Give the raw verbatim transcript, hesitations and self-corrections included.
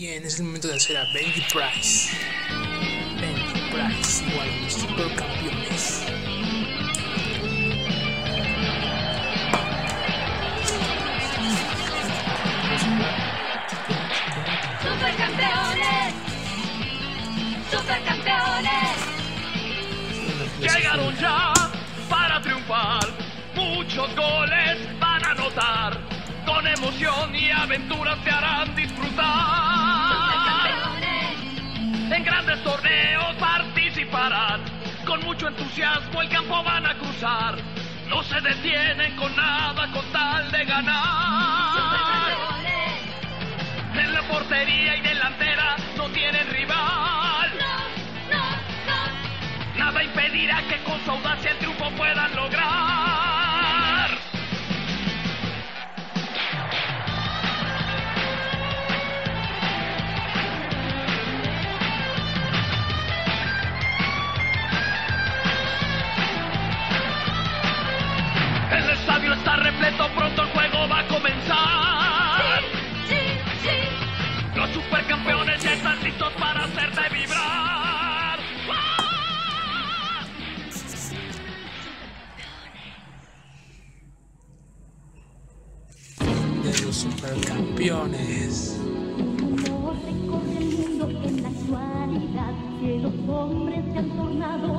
Bien, es el momento de hacer a Benji Price. Benji Price, igual a los supercampeones. ¡Supercampeones! ¡Supercampeones! Llegaron ya para triunfar, muchos goles van a anotar, con emoción y aventuras te harán disfrutar. ¡Supercampeones! En grandes torneos participarán, con mucho entusiasmo el campo van a cruzar, no se detienen con nada con tal de ganar. ¡Supercampeones! En la portería y delantera no tienen rival. ¡No, no, no! Nada impedirá que con su audacia el triunfo puedan lograr. El estadio está repleto, pronto el juego va a comenzar. ¡Sí, sí, sí! Los supercampeones ya están listos para hacerte vibrar. ¡Ah! De los supercampeones. Recorre el mundo en la actualidad, que los hombres se han tornado